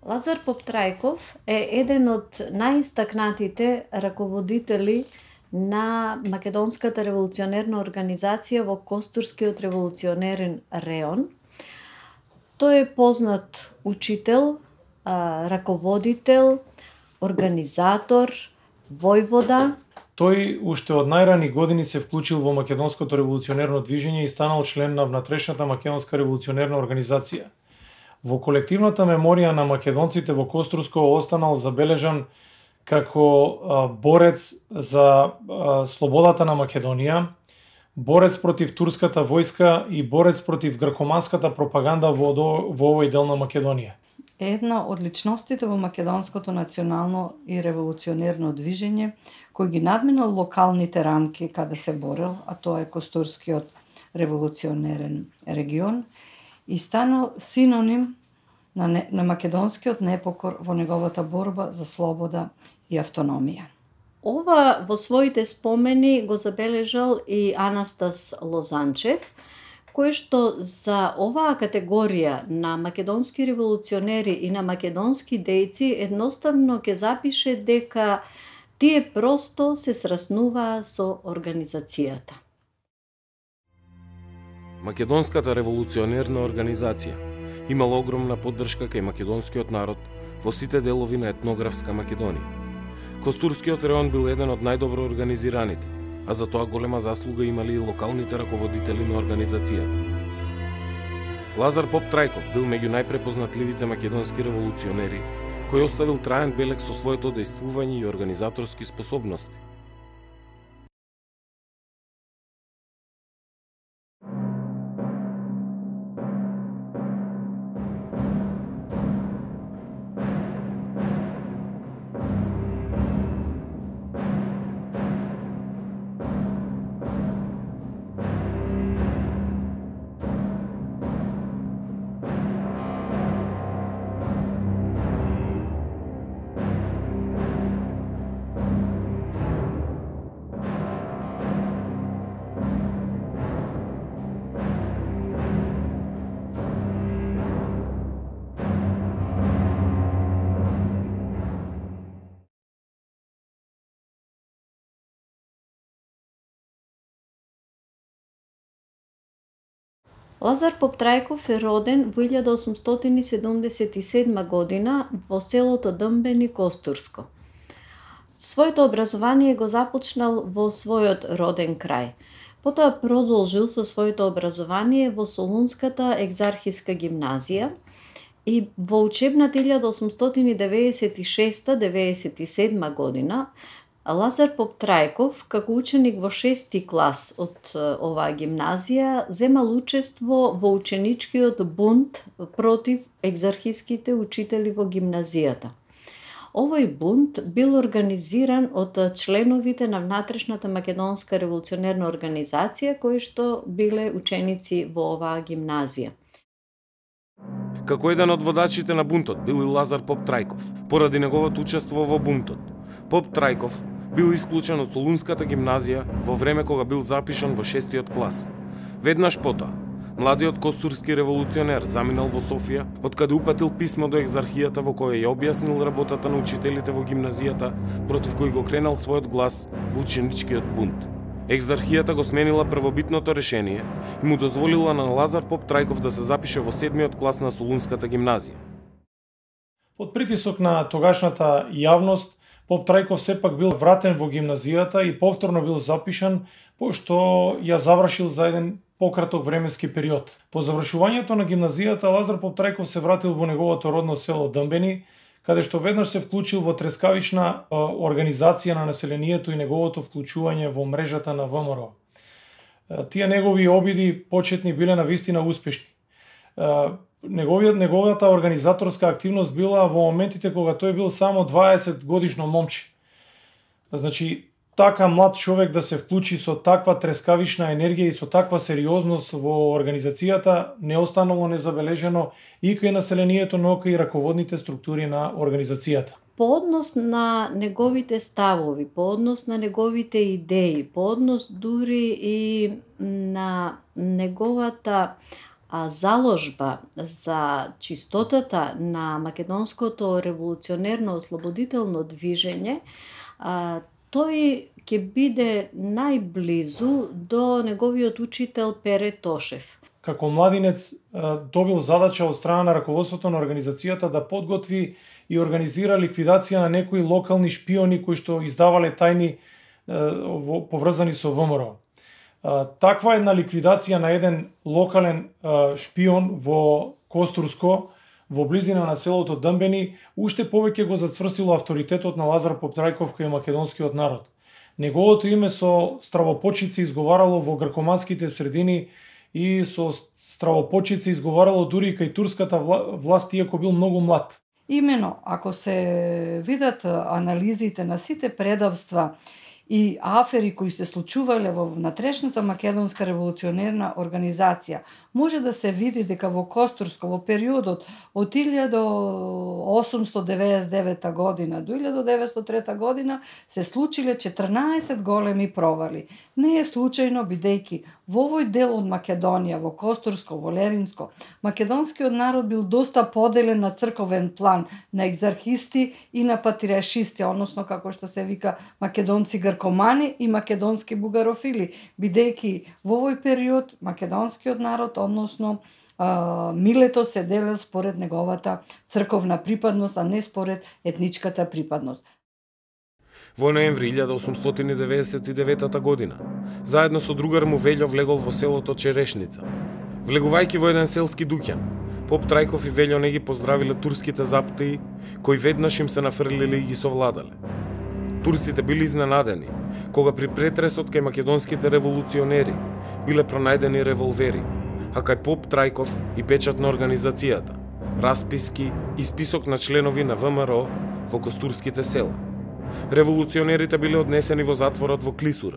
Лазар Поптрајков е еден од најистакнатите раководители на Македонската револуционерна организација во Костурскиот револуционерен реон. Тој е познат учител, раководител, организатор, војвода. Тој уште од најрани години се вклучил во Македонското револуционерно движење и станал член на внатрешната Македонска револуционерна организација. Во колективната меморија на македонците во Костурско останал забележан како борец за слободата на Македонија, борец против турската војска и борец против гркоманската пропаганда во овој дел на Македонија. Една од личностите во македонското национално и револуционерно движење, кој ги надминал локалните рамки каде се борел, а тоа е Костурскиот револуционерен регион, и станал синоним на македонскиот непокор во неговата борба за слобода и автономија. Ова во своите спомени го забележал и Анастас Лозанчев, кој што за оваа категорија на македонски револуционери и на македонски дејци едноставно ќе запише дека тие просто се сраснуваа со организацијата. Македонската револуционерна организација имала огромна поддршка кај македонскиот народ во сите делови на етнографска Македонија. Костурскиот реон бил еден од најдобро организираните, а за тоа голема заслуга имали и локалните раководители на организацијата. Лазар Поптрајков бил меѓу најпрепознатливите македонски револуционери, кој оставил траен белег со своето дејствување и организаторски способности. Лазар Поптрајков е роден во 1877 година во селото Дъмбени, Костурско. Своето образование го започнал во својот роден крај. Потоа продолжил со своето образование во Солунската екзархиска гимназија и во учебната 1896-97 година Лазар Поптрајков, како ученик во 6-ти клас од оваа гимназија, земал учество во ученичкиот бунт против екзархиските учители во гимназијата. Овој бунт бил организиран од членовите на внатрешната Македонска револуционерна организација, кои што биле ученици во оваа гимназија. Како еден од водачите на бунтот бил и Лазар Поптрајков, поради неговото учество во бунтот. Поптрајков бил исклучен од Солунската гимназија во време кога бил запишан во 6-тиот клас. Веднаш потоа, младиот костурски револуционер заминал во Софија, откаде упатил писмо до екзархијата во кое ја објаснил работата на учителите во гимназијата, против кој го кренал својот глас во ученичкиот бунт. Екзархијата го сменила првобитното решение и му дозволила на Лазар Поптрајков да се запише во 7-миот клас на Солунската гимназија. Под притисок на тогашната јавност, Поптрајков сепак бил вратен во гимназијата и повторно бил запишан, пошто ја завршил за еден пократок временски период. По завршувањето на гимназијата, Лазар Поптрајков се вратил во неговото родно село Дъмбени, каде што веднаш се вклучил во трескавична организација на населението и неговото вклучување во мрежата на ВМРО. Тие негови обиди почетни биле навистина успешни. Неговата организаторска активност била во моментите кога тој бил само 20 годишно момче. Значи, така млад човек да се вклучи со таква трескавична енергија и со таква сериозност во организацијата не останало незабележено и кај населението, но кај раководните структури на организацијата. По однос на неговите ставови, по однос на неговите идеи, по однос дури и на неговата заложба за чистотата на македонското револуционерно ослободително движење, тој ќе биде најблизу до неговиот учител Пере Тошев. Како младинец добил задача од страна на раководството на организацијата да подготви и организира ликвидација на некои локални шпиони кои што издавале тајни поврзани со ВМРО. Таква една ликвидација на еден локален шпион во Костурско, во близина на селото Дъмбени, уште повеќе го зацврстило авторитетот на Лазар Поптрајков кај македонскиот народ. Неговото име со стравопочици изговарало во гркоманските средини и со стравопочици изговарало дури и кај турската власт, иако бил многу млад. Имено, ако се видат анализите на сите предавства и афери кои се случувале во внатрешната македонска револуционерна организација, може да се види дека во Костурско во периодот од 1899 година до 1903 година се случиле 14 големи провали. Не е случајно, бидејќи во овој дел од Македонија, во Костурско, во Леринско, македонскиот народ бил доста поделен на црковен план, на екзархисти и на патриаршисти, односно како што се вика македонци гркомани и македонски бугарофили, бидејќи во овој период македонскиот народ, односно милето се делел според неговата црковна припадност, а не според етничката припадност. Во ноември 1899 година, заедно со другар му Велјо влегол во селото Черешница. Влегувајќи во еден селски дуќан, Поптрајков и Велјо не ги поздравиле турските заптии, кои веднаш им се нафрлиле и ги совладале. Турците били изненадени, кога при претресот кај македонските револуционери биле пронајдени револвери, а кај Поптрајков и печат на организацијата, расписки и список на членови на ВМРО во костурските села. Револуционерите биле однесени во затворот во Клисура.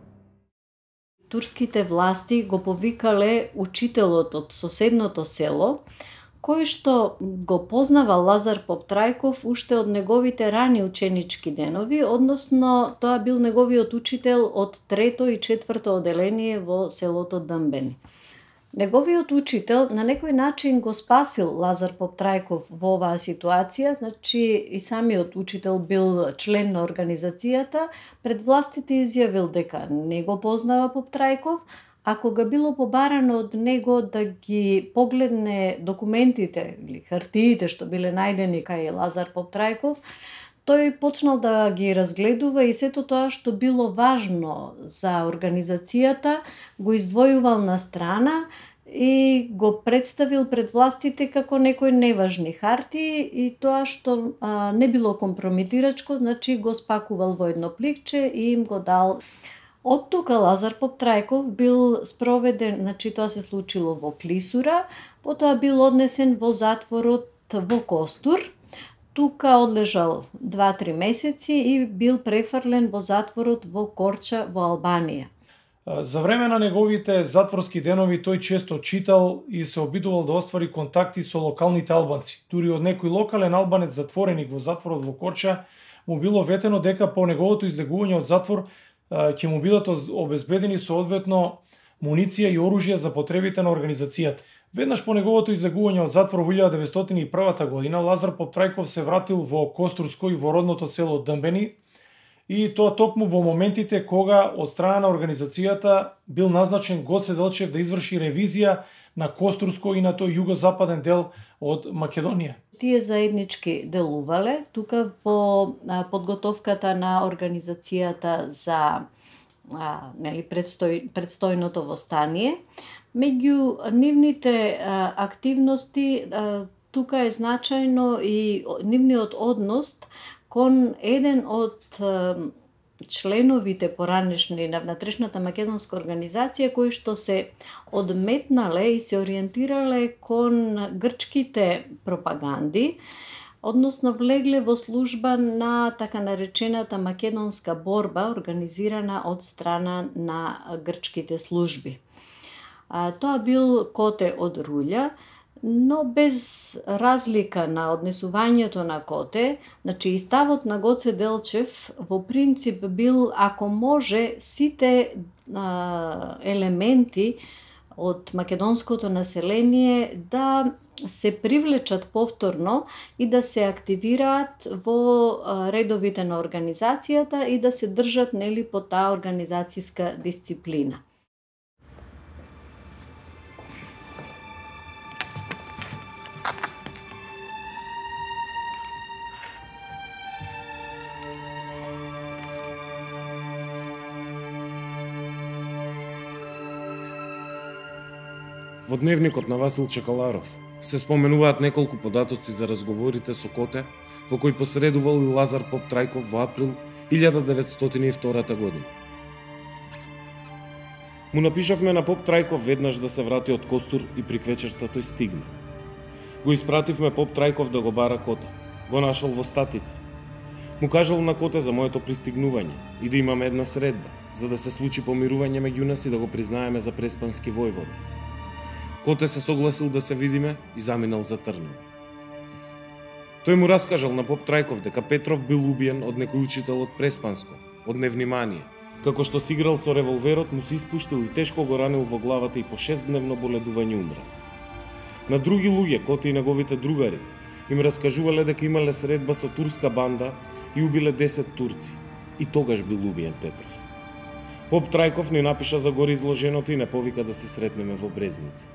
Турските власти го повикале учителот од соседното село, кој што го познава Лазар Поптрајков уште од неговите рани ученички денови, односно тоа бил неговиот учител од 3-то и 4-то оделение во селото Дъмбени. Неговиот учител на некој начин го спасил Лазар Поптрајков во оваа ситуација, значи и самиот учител бил член на организацијата, пред властите изјавил дека не го познава Поптрајков, а кога било побарано од него да ги погледне документите или хартиите што биле најдени кај Лазар Поптрајков, тој почнал да ги разгледува и сето тоа што било важно за организацијата, го издвојувал на страна и го представил пред властите како некои неважни хартии и тоа што не било компрометирачко, значи го спакувал во едно пликче и им го дал. Од тука Лазар Поптрајков бил спроведен, значи тоа се случило во Клисура, потоа бил однесен во затворот во Костур. Тука одлежал 2-3 месеци и бил префрлен во затворот во Корча во Албанија. За време на неговите затворски денови тој често читал и се обидувал да оствари контакти со локалните албанци. Дури од некој локален албанец затвореник во затворот во Корча му било ветено дека по неговото излегување од затвор ќе му бидат обезбедени соодветно муниција и оружје за потребите на организацијата. Веднаш по неговото излегување од затвор во 1901 година, Лазар Поптрајков се вратил во Костурско и во родното село Дъмбени, и тоа токму во моментите кога од страна на организацијата бил назначен Гоце Делчев да изврши ревизија на Костурско и на тој југозападен дел од Македонија. Тие заеднички делувале тука во подготовката на организацијата за предстојното востание. Меѓу нивните активности тука е значајно и нивниот однос кон еден од членовите поранешни на внатрешната македонска организација кои што се одметнале и се ориентирале кон грчките пропаганди, односно влегле во служба на така наречената македонска борба организирана од страна на грчките служби. Тоа бил Коте од Рулја, но без разлика на однесувањето на Коте, значи и ставот на Гоце Делчев во принцип бил, ако може, сите елементи од македонското население да се привлечат повторно и да се активираат во редовите на организацијата и да се држат по таа организацијска дисциплина. Во дневникот на Васил Чекаларов се споменуваат неколку податоци за разговорите со Коте, во кои посредувал и Лазар Поптрајков во април 1902 година. Му напишавме на Поптрајков веднаш да се врати од Костур и при квечерта тој стигна. Го испративме Поптрајков да го бара Коте. Го нашол во Статица. Му кажал на Коте за моето пристигнување и да имаме една средба, за да се случи помирување меѓу нас и да го признаеме за преспански војвода. Коте се согласил да се видиме и заминал за Трново. Тој му раскажал на Поптрајков дека Петров бил убиен од некој учител од Преспанско, од невнимание. Како што си играл со револверот, му се испуштил и тешко го ранил во главата и по 6-дневно боледување умрел. На други луѓе, Коте и неговите другари, им раскажувале дека имале средба со турска банда и убиле 10 турци. И тогаш бил убиен Петров. Поптрајков ни напиша за гори изложеното и не повика да се сретнеме во Брезница.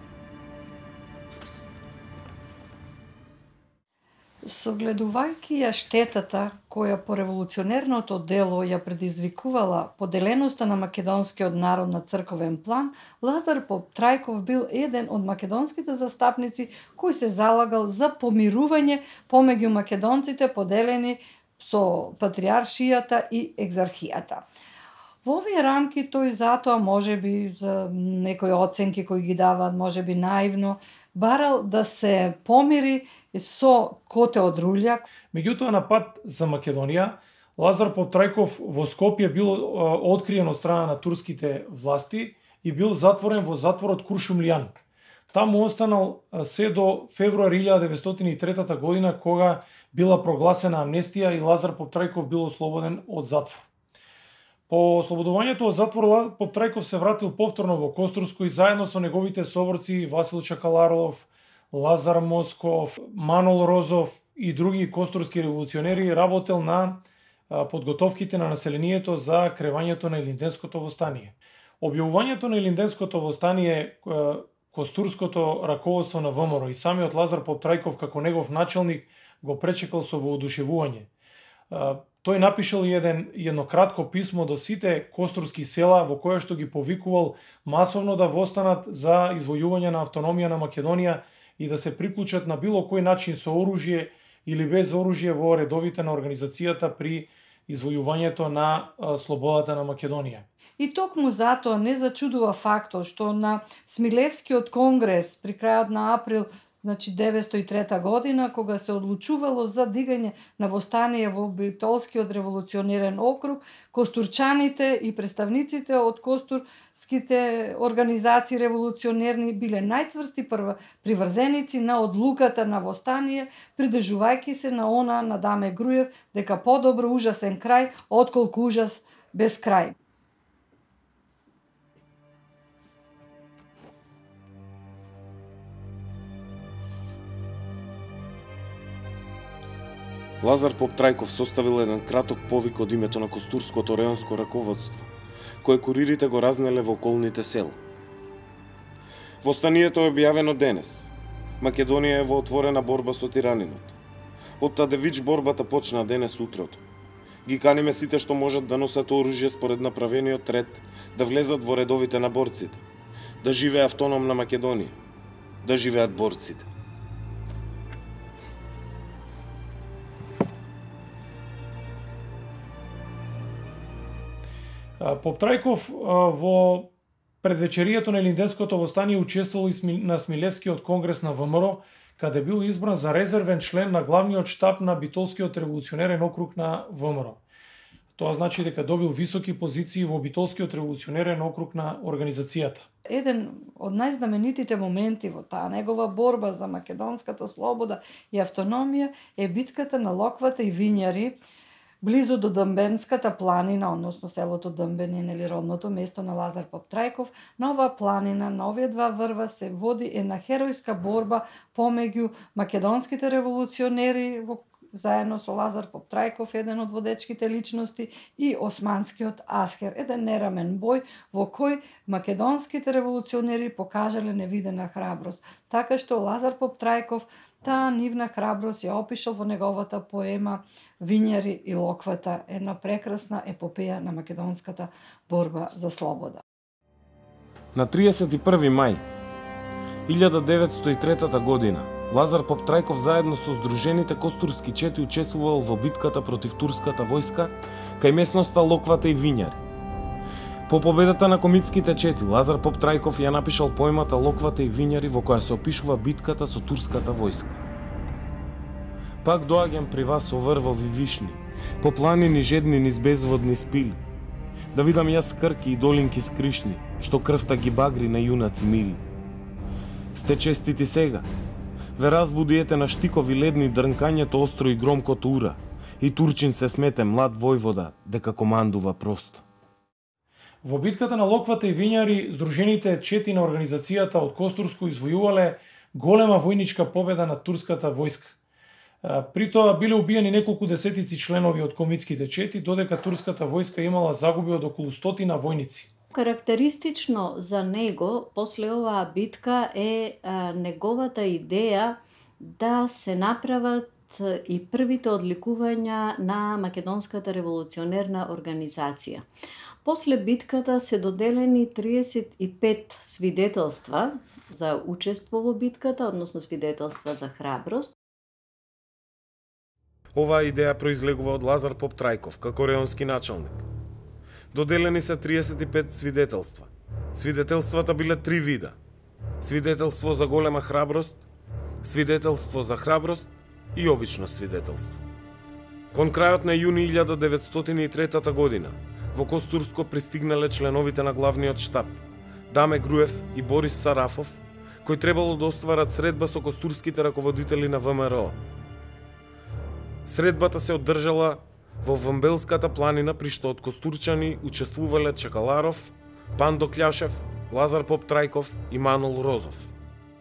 Согледувајќи ја штетата која по револуционерното дело ја предизвикувала поделеноста на македонскиот народ на црковен план, Лазар Поптрајков бил еден од македонските застапници кој се залагал за помирување помеѓу македонците поделени со патриаршијата и екзархијата. Во овие рамки тој затоа можеби за некои оценки кои ги даваат, можеби наивно, барал да се помири со Коте од Руљак. Меѓутоа на пат за Македонија, Лазар Поптрајков во Скопје бил откриен од страна на турските власти и бил затворен во затворот Куршумлијан. Таму останал се до февруари 1903 година, кога била прогласена амнестија и Лазар Поптрајков бил ослободен од затвор. По ослободувањето од затвор, Поптрајков се вратил повторно во Костурско и заедно со неговите соборци Васил Чекаларов, Лазар Москов, Манол Розов и други костурски револуционери работел на подготовките на населението за кревањето на Илинденското востание. Објавувањето на Илинденското востание, костурското раководство на ВМРО и самиот Лазар Поптрајков како негов началник го пречекал со воодушевување. Тој напишал едно кратко писмо до сите костурски села во кое што ги повикувал масовно да востанат за извојување на автономија на Македонија и да се приклучат на било кој начин со оружје или без оружје во редовите на организацијата при извојувањето на слободата на Македонија. И токму затоа не зачудува фактот што на Смилевскиот конгрес при крајот на април 1903 година, кога се одлучувало за дигање на востание во Битолскиот револуционерен округ, костурчаните и представниците од костурските организации револуционерни биле најцврсти приврзеници на одлуката на востание, придржувајќи се на она на Даме Груев дека подобро ужасен крај отколку ужас без крај. Лазар Поптрајков составил еден краток повик од името на Костурското реонско раководство, кое куририте го разнеле во околните села. Востанието е објавено денес. Македонија е во отворена борба со тиранинот. Од Тадевич борбата почна денес утрото. Ги каниме сите што можат да носат оружје според направениот ред, да влезат во редовите на борците. Да живее автономна Македонија. Да живеат борците. Поптрајков во предвечерието на Илинденското востание учествувал на Смилевскиот конгрес на ВМРО, каде бил избран за резервен член на главниот штаб на Битолскиот револуционерен округ на ВМРО. Тоа значи дека добил високи позиции во Битолскиот револуционерен округ на организацијата. Еден од најзнаменитите моменти во таа негова борба за македонската слобода и автономија е битката на Локвата и Вињари, близу до Дъмбенската планина, односно селото Дъмбен е нели родното место на Лазар Поптрайков. На оваа планина, на овие два врва се води една херојска борба помеѓу македонските револуционери заедно со Лазар Поптрайков, еден од водечките личности, и османскиот аскер, еден нерамен бој во кој македонските револуционери покажале невидена храброст. Така што Лазар Поптрайков таа нивна храброст ја опишал во неговата поема Винјари и локвата, една прекрасна епопеја на македонската борба за слобода. На 31. мај 1903 година Лазар Поптрайков заедно со Сдружените костурски чети учествувал во битката против турската војска кај местноста Локвата и Винјари. По победата на комитските чети, Лазар Поптрайков ја напишал поемата Локвата и Винјари во која се опишува битката со турската војска. Пак доаѓам при вас о врвови вишни, по планини жедни низ безводни спили, да видам јас крки и долинки скришни, што крвта ги багри на јунаци мили. Сте честити сега, ве разбудиете на штикови ледни дрнкањето остро и громкото ура, и Турчин се смете млад војвода дека командува просто. Во битката на Локвата и Винјари, Сдружените чети на организацијата од Костурско извојувале голема војничка победа над турската војска. При тоа биле убиени неколку десетици членови од комитските чети, додека турската војска имала загуби од околу 100 војници. Карактеристично за него после оваа битка е неговата идеја да се направат и првите одликувања на македонската револуционерна организација. После битката се доделени 35 свидетелства за учество во битката, односно свидетелства за храброст. Оваа идеја произлегува од Лазар Поптрайков како реонски началник. Доделени се 35 свидетелства. Свидетелствата биле 3 вида. Свидетелство за голема храброст, свидетелство за храброст и обично свидетелство. Кон крајот на јуни 1903 година во Костурско пристигнале членовите на главниот штаб, Даме Груев и Борис Сарафов, кои требало да остварат средба со костурските раководители на ВМРО. Средбата се одржала во Вамбелската планина, при што од костурчани учествувале Чакаларов, Пандо Кљашев, Лазар Поптрайков и Манол Розов.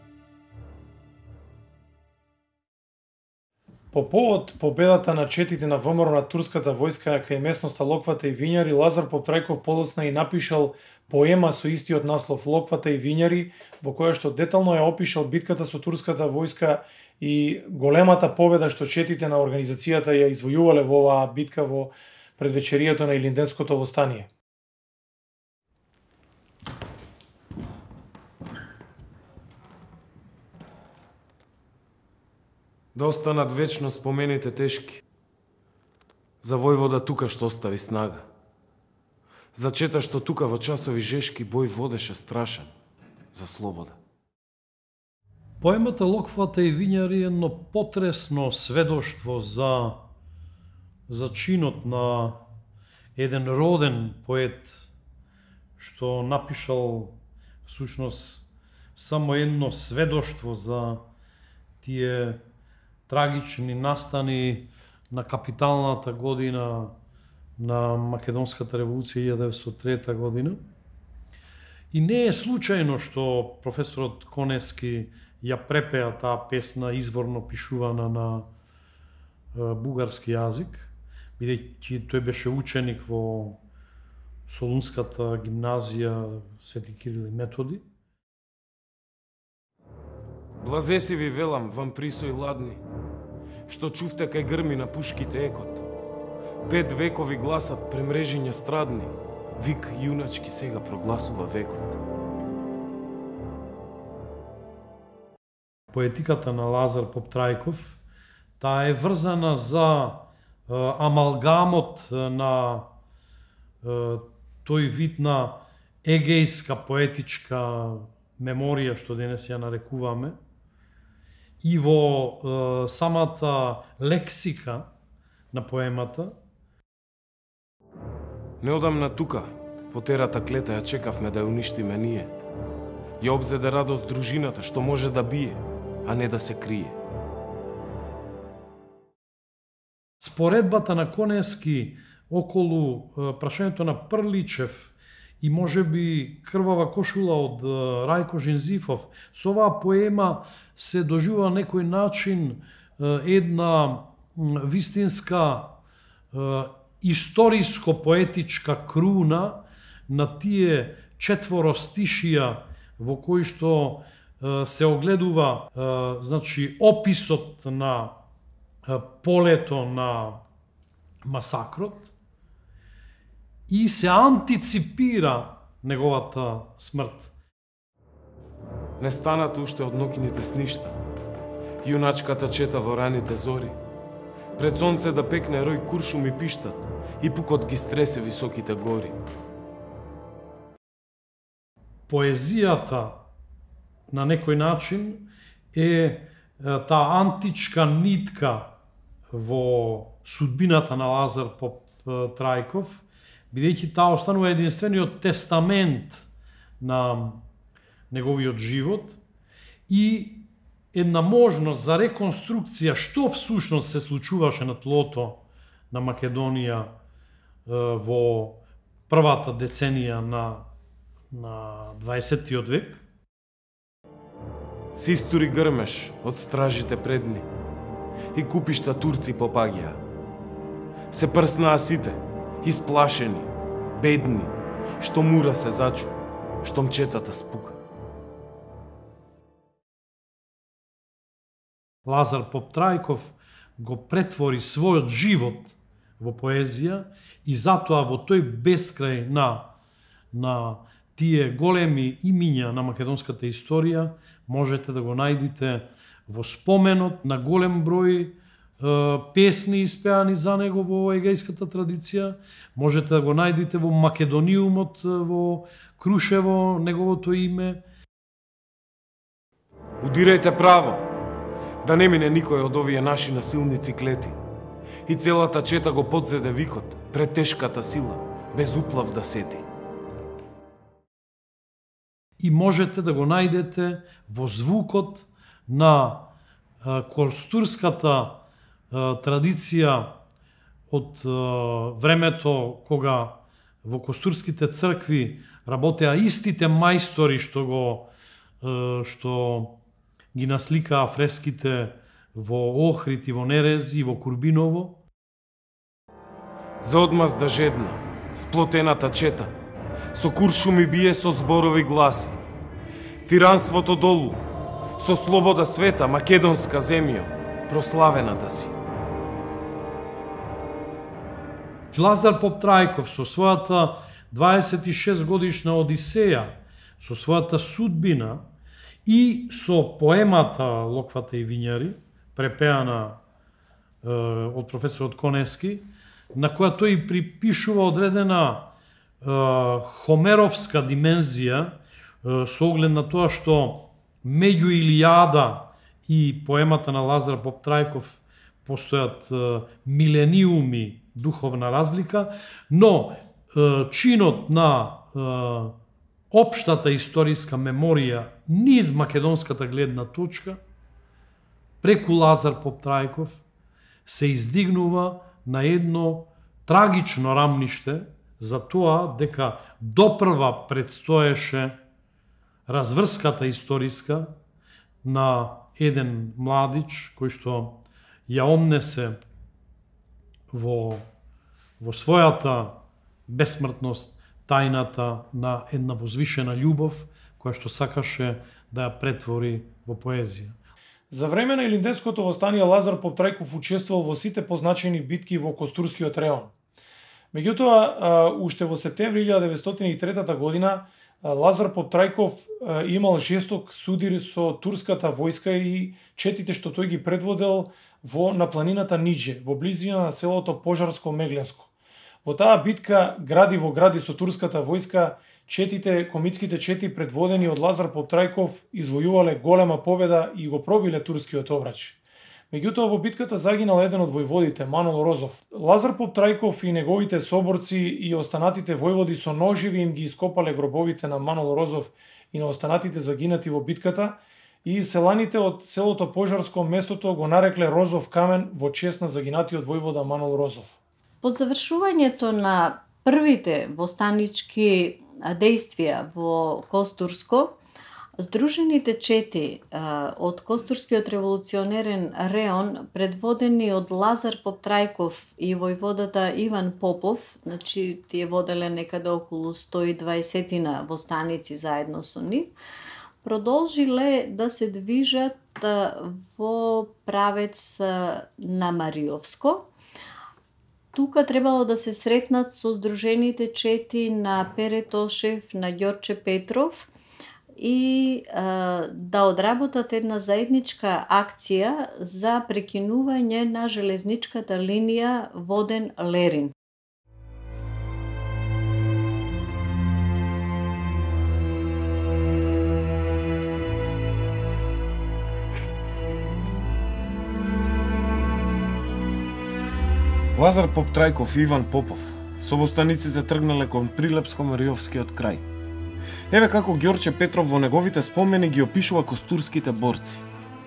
По повод победата на четите на ВМРО на турската војска кај местноста Локвата и Винјари, Лазар Поптрайков подоцна и напишал поема со истиот наслов Локвата и Винјари, во која што детално ја опишал битката со турската војска и големата победа што четите на организацијата ја извојувале во оваа битка во предвечерието на Илинденското востание. Да останат вечно спомените тешки. За војвода тука што остави снага. За чета што тука во часови жешки бој водеше страшен за слобода. Поемата Локвата и Винјари е едно потресно сведоштво за чинот на еден роден поет што напишал всушност само едно сведоштво за тие трагични настани на капиталната година на Македонската револуција 1903 година. И не е случајно што професорот Конески ја препеа таа песна изворно пишувана на бугарски јазик, бидејќи тој беше ученик во Солунската гимназија Свети Кирил и Методи. Блазеси ви велам, вам присој ладни, што чувте кај грми на пушките екот. 5 векови гласат премрежиња страдни, вик јуначки сега прогласува векот. Поетиката на Лазар Поптрайков, таа е врзана за амалгамот на тој вид на егејска поетичка меморија што денес ја нарекуваме, и во самата лексика на поемата. Неодамна тука, по терата клета ја чекавме да ја уништиме ние. Ја обзеде радост дружината што може да бие, а не да се крие. Споредбата на Конески околу прашањето на Прличев и можеби Крвава кошула од Рајко Жинзифов, со оваа поема се доживува на некој начин една вистинска историско-поетичка круна на тие четворо стишија во кои што се огледува значи описот на полето на масакрот и се антиципира неговата смрт. Не станат уште од нокините сништа. Јуначката чета во раните зори. Пред сонце да пекне рој куршум и пиштат, и пукот ги стресе високите гори. Поезијата на некој начин е таа античка нитка во судбината на Лазар Поп-Трајков, бидејќи таа останува единствениот тестамент на неговиот живот и една можност за реконструкција што всушност се случуваше на тлото на Македонија во првата деценија на 20. век. Се истури грмеш од стражите предни и купишта турци попаѓаа. Се прснаа сите, исплашени, бедни, што мура се зачу, што мчетата спука. Лазар Поп-Трајков го претвори својот живот во поезија и затоа во тој бескрај на тие големи имиња на македонската историја можете да го најдете во споменот на голем број песни испеани за него во егејската традиција, можете да го најдете во Македониумот во Крушево, неговото име. Удирајте право, да не мине никој од овие наши насилници клети. И целата чета го подзеде викот, пред тешката сила, без уплав да сети. И можете да го најдете во звукот на костурската традиција од времето кога во костурските цркви работеа истите мајстори што ги насликаа фреските во Охрид и во Нерез и во Курбиново. За одмазда жедна, сплотената чета, со куршуми бие со зборови гласи. Тиранството долу, со слобода света, македонска земја, прославена да си. Лазар Поп-Трајков со својата 26 годишна одисеја, со својата судбина и со поемата Локвата и вињари, препеана од професорот Конески, на која тој припишува одредена хомеровска димензија со оглед на тоа што меѓу Илијада и поемата на Лазар Поп-Трајков постојат милениуми духовна разлика, но чинот на општата историска меморија низ македонската гледна точка преку Лазар Поп-Трајков се издигнува на едно трагично рамниште за тоа дека допрва предстоеше разврската историска на еден младич кој што ја однесе во својата бесмртност тајната на една возвишена љубов која што сакаше да ја претвори во поезија. За време на Илинденското востание Лазар Поп-Трајков учествувал во сите позначени битки во Костурскиот реон. Меѓутоа, уште во септември 1903 година Лазар Поп-Трајков имал жесток судир со турската војска и четите што тој ги предводел на планината Нидже, во близина на селото Пожарско-Мегленско. Во таа битка гради во гради со турската војска, комитските чети предводени од Лазар Поп-Трајков извојувале голема победа и го пробиле турскиот обрач. Меѓутоа во битката загинал еден од војводите, Манол Розов. Лазар Поп-Трајков и неговите соборци и останатите војводи со ножеви им ги ископале гробовите на Манол Розов и на останатите загинати во битката и селаните од селото Пожарско местото го нарекле Розов камен во чест на загинатиот војвода Манол Розов. По завршувањето на првите востанички действија во Костурско, Здружените чети од Костурскиот револуционерен реон, предводени од Лазар Поптрајков и војводата Иван Попов, значи тие воделе некаде околу 120 востаници заедно со нив, продолжиле да се движат во правец на Мариовско. Тука требало да се сретнат со Здружените чети на Пере Тошев, на Ѓорче Петров и да одработат една заедничка акција за прекинување на железничката линија Воден-Лерин. Лазар Поптрајков и Иван Попов со востаниците тргнале кон Прилепско-Мариовскиот крај. Еве како Ѓорче Петров во неговите спомени ги опишува костурските борци.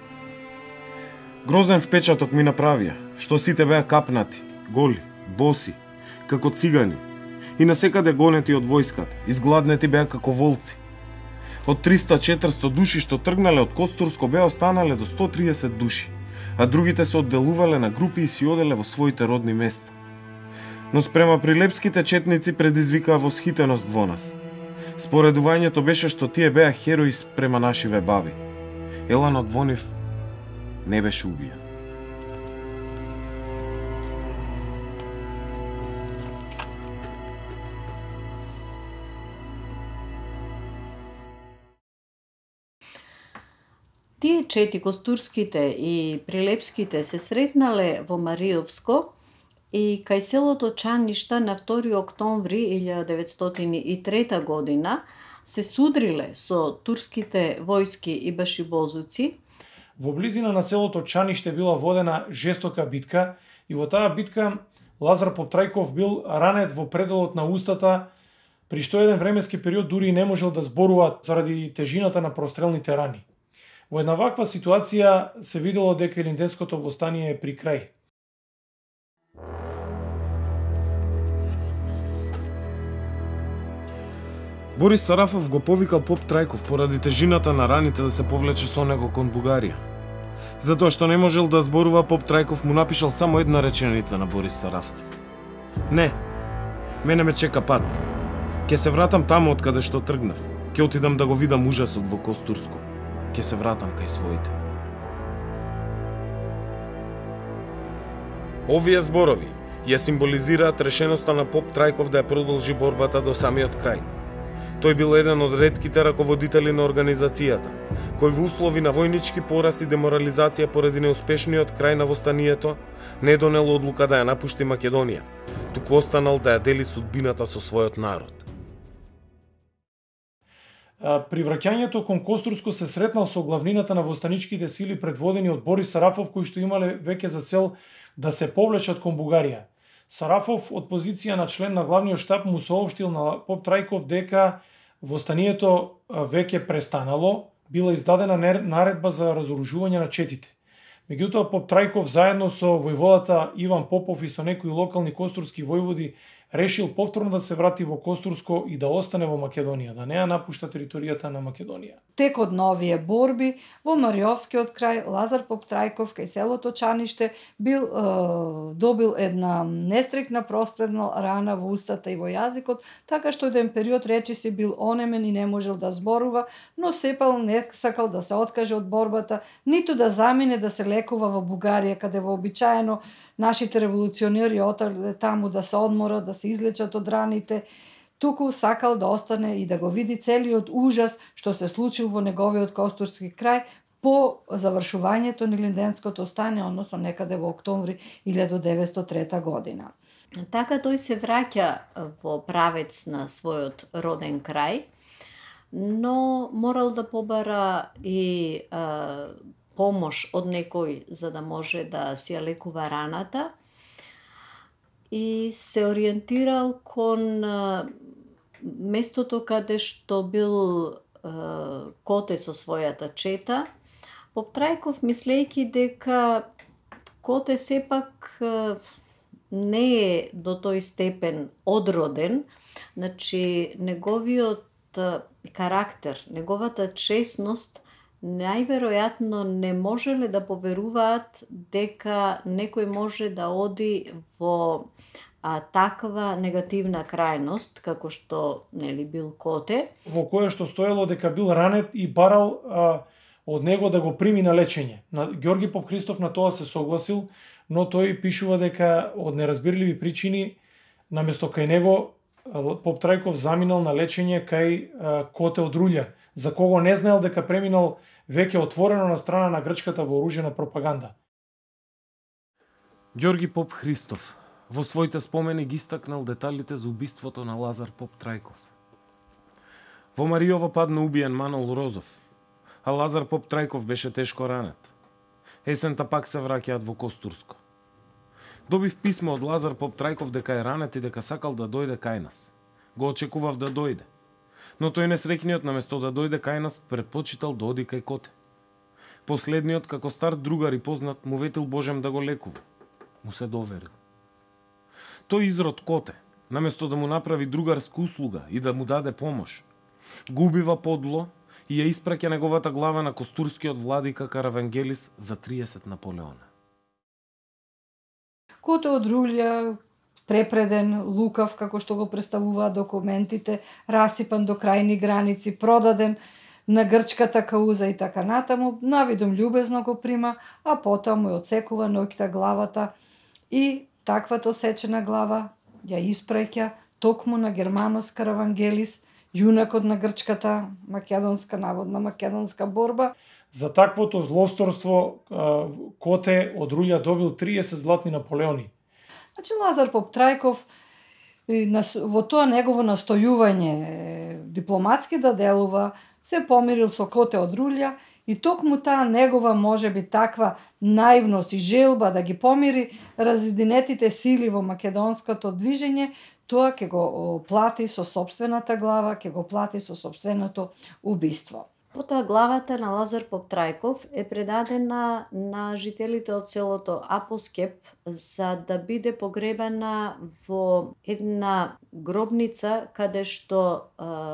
Грозен впечаток ми направија, што сите беа капнати, голи, боси, како цигани, и насекаде гонети од војската, изгладнети беа како волци. Од 300-400 души што тргнале од Костурско беа останале до 130 души, а другите се одделувале на групи и си оделе во своите родни места. Но спрема прилепските четници предизвикаа восхитеност во нас. Споредувањето беше што тие беа херои спрема нашиве баби. Еланот во нив не беше убиен. Тие чети, костурските и прилепските, се сретнале во Мариовско и кај селото Чаништа на 2 октомври 1903 година се судриле со турските војски и башибозуци. Во близина на селото Чаниште била водена жестока битка и во таа битка Лазар Поптрајков бил ранет во пределот на устата, при што еден временски период дури и не можел да зборува заради тежината на прострелните рани. Во една ваква ситуација се видело дека Илинденското востание е при крај. Борис Сарафов го повикал Поптрајков поради тежината на раните да се повлече со него кон Бугарија. Затоа што не можел да зборува, Поптрајков му напишал само една реченица на Борис Сарафов. Не, мене ме чека пат. Ке се вратам таму од каде што тргнав. Ке отидам да го видам ужасот во Костурско. Ке се вратам кај своите. Овие зборови ја символизираат решеноста на Поптрајков да ја продолжи борбата до самиот крај. Тој бил еден од ретките раководители на организацијата, кој во услови на војнички пораз и деморализација поради неуспешниот крај на востанието не донел одлука да ја напушти Македонија, туку останал да ја дели судбината со својот народ. При враќањето кон Костурско се сретнал со главнината на востаничките сили предводени од Борис Сарафов, кои што имале веќе за цел да се повлечат кон Бугарија. Сарафов од позиција на член на главниот штаб му соопштил на Поптрајков дека востанието веќе престанало, била издадена наредба за разоружување на четите. Меѓутоа Поптрајков заедно со војводата Иван Попов и со некои локални костурски војводи решил повторно да се врати во Костурско и да остане во Македонија, да не ја напушта територијата на Македонија. Текот на овие борби во Мариовскиот крај Лазар Поптрајков кај селото Чаниште добил една нестрекна прострелна рана во устата и во јазикот, така што еден период речиси бил онемен и не можел да зборува, но сепак не сакал да се откаже од борбата, ниту да замине да се лекува во Бугарија, каде вообичаено нашите револуционери отиделе таму да се одморат, да се излечат од раните, туку сакал да остане и да го види целиот ужас што се случил во неговиот Костурски крај по завршувањето на Илинденското стане, односно некаде во октомври 1903 година. Така тој се враќа во правец на својот роден крај, но морал да побара и помош од некој за да може да си ја лекува раната и се ориентирал кон местото каде што бил Коте со својата чета Поп Трајков, мислејќи дека Коте сепак не е до тој степен одроден, значи неговиот карактер, неговата честност, најверојатно не можеле да поверуваат дека некој може да оди во таква негативна крајност, како што бил Коте. Во кое што стоело дека бил ранет и барал од него да го прими на лечење. Ѓорги Поп Христов на тоа се согласил, но тој пишува дека од неразбирливи причини наместо кај него Поп Трајков заминал на лечење кај Коте од Рулја, за кого не знаел дека преминал веќе отворено на страна на грчката вооружена пропаганда. Ѓорги Поп Христов во своите спомени ги истакнал деталите за убиството на Лазар Поп Трајков. Во Мариово падна убиен Манол Розов, а Лазар Поп Трајков беше тешко ранет. Есента пак се враќаат во Костурско. Добив писмо од Лазар Поп Трајков дека е ранет и дека сакал да дојде кај нас. Го очекував да дојде. Но тој несреќниот наместо да дојде кај нас предпочитал да оди кај Коте. Последниот, како стар другар и познат, му ветил Божем да го лекува. Му се доверил. Тој изрод Коте, наместо да му направи другарска услуга и да му даде помош, го убива подло и ја испраќа неговата глава на костурскиот владика Каравангелис за 30 Наполеона. Коте од Рулја, препреден, лукав, како што го представуваат документите, расипан до крајни граници, продаден на грчката кауза и така натаму, навидом љубезно го прима, а потоа му ја одсекува ноќта главата и таквата осечена глава ја испраќа токму на Германос Каравангелис, јунакот на грчката наводна македонска борба. За таквото злосторство Коте од Рулја добил 30 златни Наполеони. Значи Лазар Поп Трајков во тоа негово настојување дипломатски да делува, се помирил со Коте од Рулја и токму таа негова можеби таква наивност и желба да ги помири разединетите сили во македонското движење, тоа ќе го плати со сопствената глава, ќе го плати со сопственото убиство. Потоа главата на Лазар Поп Трајков е предадена на жителите од селото Апоскеп за да биде погребана во една гробница каде што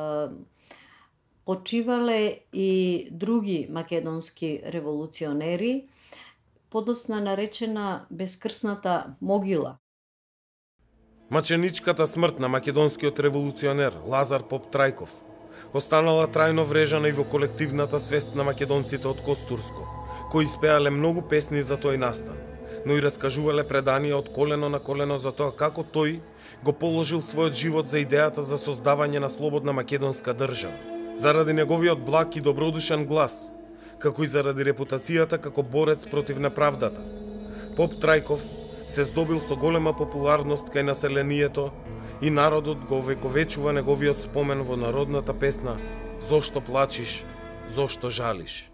почивале и други македонски револуционери, подоцна наречена Бескрсната могила. Маченичката смрт на македонскиот револуционер Лазар Поп Трајков останала трајно врежана и во колективната свест на македонците од Костурско, кои испеале многу песни за тој настан, но и раскажувале преданија од колено на колено за тоа како тој го положил својот живот за идејата за создавање на слободна македонска држава, заради неговиот благ и добродушен глас, како и заради репутацијата како борец против неправдата. Поп Трајков се здобил со голема популарност кај населението и народот го вековечува неговиот спомен во народната песна «Зошто плачиш, зошто жалиш».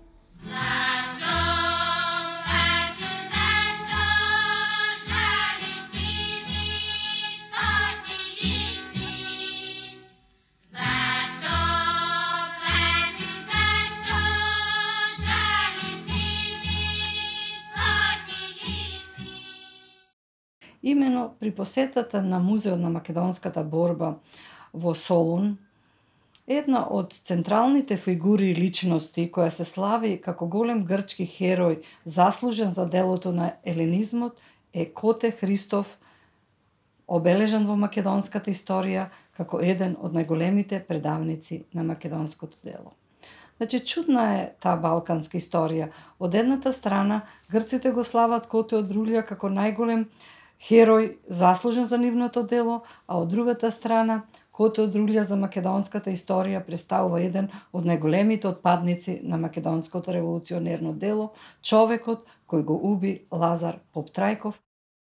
Имено при посетата на Музеот на македонската борба во Солун, една од централните фигури и личности која се слави како голем грчки херој заслужен за делото на еленизмот е Коте Христов, обележан во македонската историја како еден од најголемите предавници на македонското дело. Значи, чудна е таа балканска историја. Од едната страна, грците го слават Коте од Рулја како најголем херој заслужен за нивното дело, а од другата страна, Коте од Рулја за македонската историја представува еден од најголемите отпадници на македонското револуционерно дело, човекот кој го уби Лазар Поп Трајков.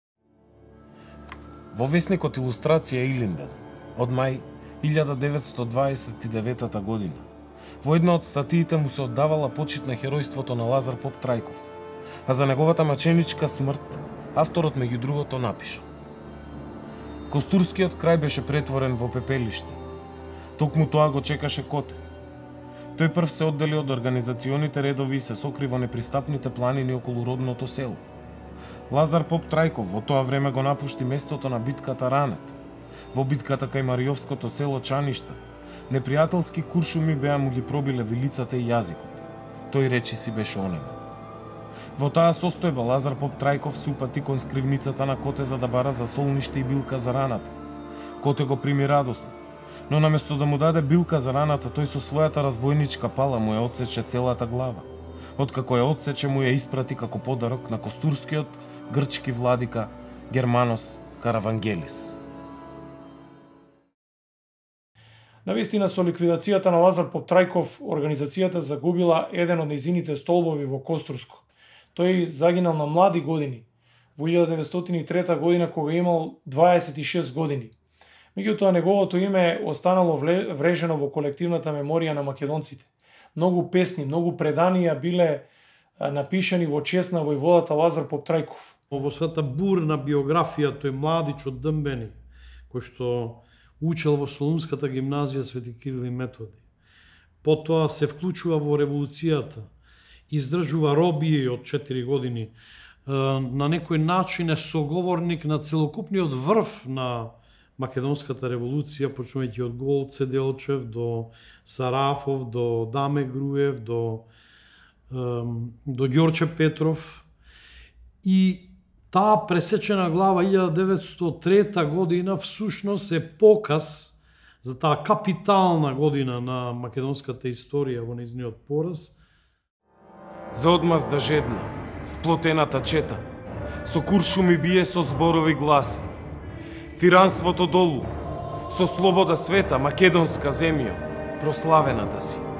Во весникот Илустрација Илинден од мај 1929 година, во една од статиите му се оддавала почит на херојството на Лазар Поп Трајков, а за неговата маченичка смрт авторот меѓу другото напишал: Костурскиот крај беше претворен во пепелиште. Токму тоа го чекаше Коте. Тој прв се оддели од организационите редови и се сокри во непристапните планини околу родното село. Лазар Поп Трајков во тоа време го напушти местото на битката Ранет. Во битката кај Мариовското село Чаништа, непријателски куршуми беа му ги пробиле вилицата и јазикот. Тој речи си беше онема. Во таа состојба Лазар Поп Трајков се упати кон скривницата на Коте за да бара за солниште и билка за раната. Коте го прими радосно, но наместо да му даде билка за раната, тој со својата разбойничка пала му ја одсече целата глава. Откако ја одсече, му ја испрати како подарок на костурскиот грчки владика Германос Каравангелис. Навистина, со ликвидацијата на Лазар Поп Трајков, организацијата загубила еден од нејзините столбови во Костурско. Тој загинал на млади години, во 1903 година, кога имал 26 години. Меѓутоа, неговото име останало врежено во колективната меморија на македонците. Многу песни, многу преданија биле напишани во чест на војводата Лазар Поп Трајков. Во својата бурна биографија, тој младич од Дмбени, кој што учел во Солунската гимназија Свети Кирил и Методи. Потоа се вклучува во револуцијата, издржува робија од 4 години. На некој начин е соговорник на целокупниот врв на Македонската револуција, почнувајќи од Голце Делчев до Сарафов, до Даме Груев, до Ѓорче Петров. И таа пресечена глава 1903 година всушност е показ за таа капитална година на македонската историја во нејзиниот пораз. За одмазда жедна, сплотената чета, со куршуми бие со зборови гласи. Тиранството долу, со слобода света, македонска земја, прославената си.